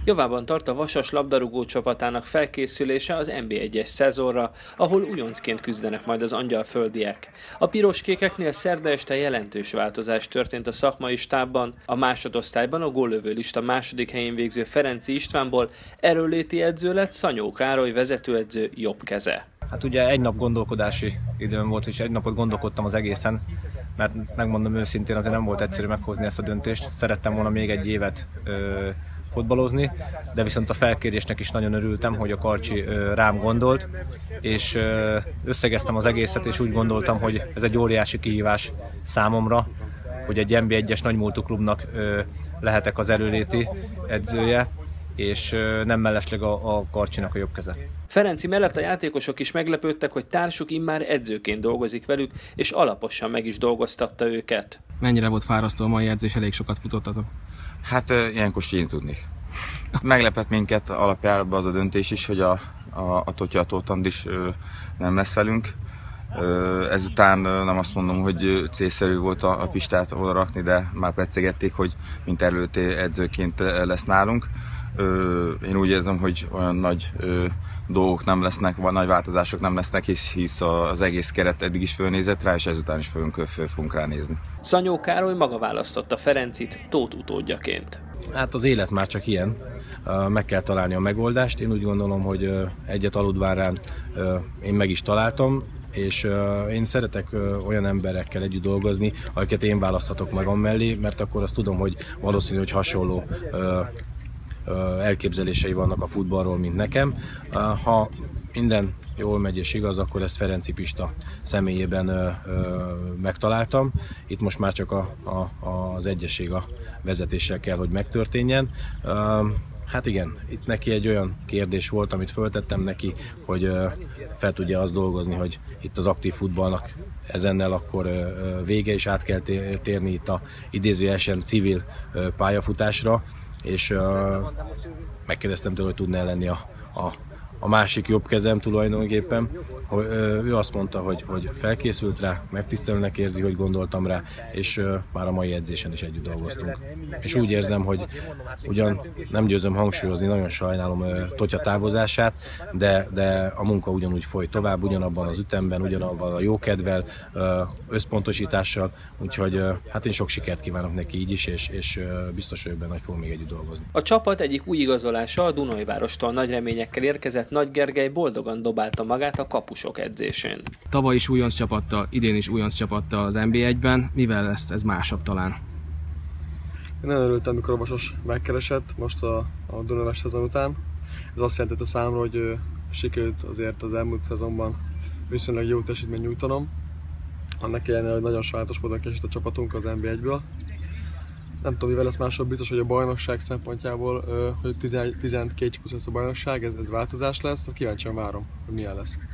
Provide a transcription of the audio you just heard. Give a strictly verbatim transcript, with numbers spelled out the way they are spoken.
Javában tart a Vasas labdarúgó csapatának felkészülése az en bé egyes szezonra, ahol újoncként küzdenek majd az angyalföldiek. A piroskékeknél szerda este jelentős változás történt a szakmai stábban. A másodosztályban a góllövő lista második helyén végző Ferenczy Istvánból erőnléti edző lett Szanyó Károly vezetőedző jobb keze. Hát ugye egy nap gondolkodási időm volt, és egy napot gondolkodtam az egészen, mert megmondom őszintén, azért nem volt egyszerű meghozni ezt a döntést. Szerettem volna még egy évet ö, fotbalozni, de viszont a felkérésnek is nagyon örültem, hogy a Karcsi ö, rám gondolt, és ö, összegeztem az egészet, és úgy gondoltam, hogy ez egy óriási kihívás számomra, hogy egy en bé egyes nagymúltú klubnak ö, lehetek az erőnléti edzője, és nem mellesleg a, a Karcsinak a jobb keze. Ferenczy mellett a játékosok is meglepődtek, hogy társuk immár edzőként dolgozik velük, és alaposan meg is dolgoztatta őket. Mennyire volt fárasztó a mai edzés, elég sokat futottatok? Hát ilyenkor én tudnék. Meglepett minket alapjában az a döntés is, hogy a, a, a Totya Tóth is ö, nem lesz velünk. Ö, ezután nem azt mondom, hogy célszerű volt a, a Pistát oda rakni, de már pecegették, hogy mint erőnléti edzőként lesz nálunk. Ö, én úgy érzem, hogy olyan nagy ö, dolgok nem lesznek, vagy nagy változások nem lesznek, hisz, hisz az egész keret eddig is fölnézett rá, és ezután is fogunk, föl fogunk ránézni. Szanyó Károly maga választotta Ferencyt Tóth utódjaként. Hát az élet már csak ilyen, meg kell találni a megoldást. Én úgy gondolom, hogy egyet Aludvárán én meg is találtam, és én szeretek olyan emberekkel együtt dolgozni, akiket én választhatok magam mellé, mert akkor azt tudom, hogy valószínű, hogy hasonló elképzelései vannak a futballról, mint nekem. Ha minden jól megy és igaz, akkor ezt Ferenczy Pista személyében ö, ö, megtaláltam. Itt most már csak a, a, az egyesség a vezetéssel kell, hogy megtörténjen. Ö, hát igen, itt neki egy olyan kérdés volt, amit föltettem neki, hogy ö, fel tudja azt dolgozni, hogy itt az aktív futballnak ezennel akkor ö, vége, és át kell térni itt a idézőjelesen civil ö, pályafutásra, és ö, megkérdeztem tőle, hogy tudná lenni a, a a másik jobb kezem tulajdonképpen. Ő azt mondta, hogy, hogy felkészült rá, megtisztelőnek érzi, hogy gondoltam rá, és már a mai edzésen is együtt dolgoztunk. És úgy érzem, hogy ugyan nem győzöm hangsúlyozni, nagyon sajnálom Totya távozását, de, de a munka ugyanúgy folyt tovább, ugyanabban az ütemben, ugyanabban a jókedvel, összpontosítással, úgyhogy hát én sok sikert kívánok neki így is, és, és biztos vagyok benne, hogy fogunk még együtt dolgozni. A csapat egyik új igazolása a Dunajvárostól nagy reményekkel érkezett Nagy Gergely boldogan dobálta magát a kapusok edzésén. Tavaly is újonc csapatta, idén is újonc csapatta az en bé egyben. Mivel lesz ez másabb talán? Én nagyon örültem, amikor a Vasas megkeresett most a, a Dunajváros szezon után. Ez azt jelentette számomra, hogy ö, sikerült azért az elmúlt szezonban viszonylag jó teljesítményt nyújtanom. Annak ellenére, hogy nagyon sajátos módon kiesett a csapatunk az en bé egyből. Nem tudom, mivel lesz másabb, biztos, hogy a bajnokság szempontjából, hogy tizenkét csikus lesz a bajnokság, ez, ez változás lesz, kíváncsian várom, hogy milyen lesz.